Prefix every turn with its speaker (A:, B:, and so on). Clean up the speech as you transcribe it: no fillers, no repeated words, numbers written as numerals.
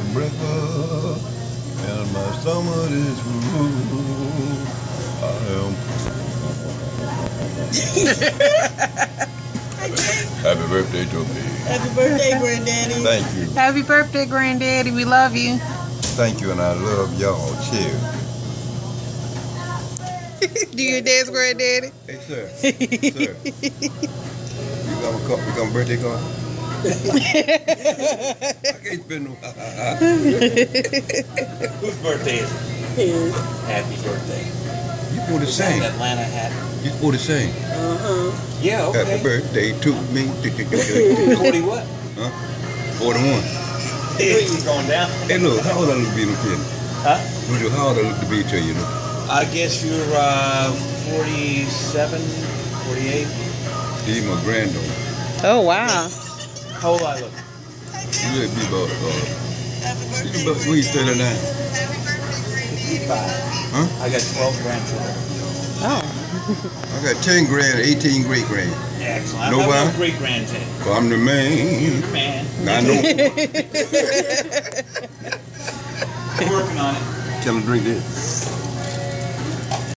A: breakfast, and my stomach is full. I am. Happy birthday to me.
B: Happy birthday, Granddaddy.
A: Thank you.
C: Happy birthday, Granddaddy. We love you.
A: Thank you, and I love y'all. Cheers.
C: Do your dance, Granddaddy?
A: Hey, sir. Sir. You got a birthday card? I can't spend no.
D: Whose birthday is it?
B: His.
D: Happy birthday.
A: You supposed to sing.
D: Atlanta hat.
A: You supposed to sing.
D: Yeah, okay.
A: Happy birthday to me.
D: 40 what?
A: Huh? 41.
D: Hey, he's going down.
A: Hey, look, how old I look to be in the kid?
D: Huh?
A: How old I look to be to you? Look?
D: I guess you're 47, 48.
A: He's my granddaughter.
C: Oh, wow.
D: How old I look?
A: You look be about, when you 39?
D: 55.
A: Huh?
D: I got 12 grandchildren.
C: Oh.
A: I got 10 grand, 18 great grand.
D: Excellent. I
A: Know
D: have
A: why?
D: no great grandchildren.
A: So I'm the man.
D: Man.
A: I know.
D: Working on it.
A: Tell him to drink this.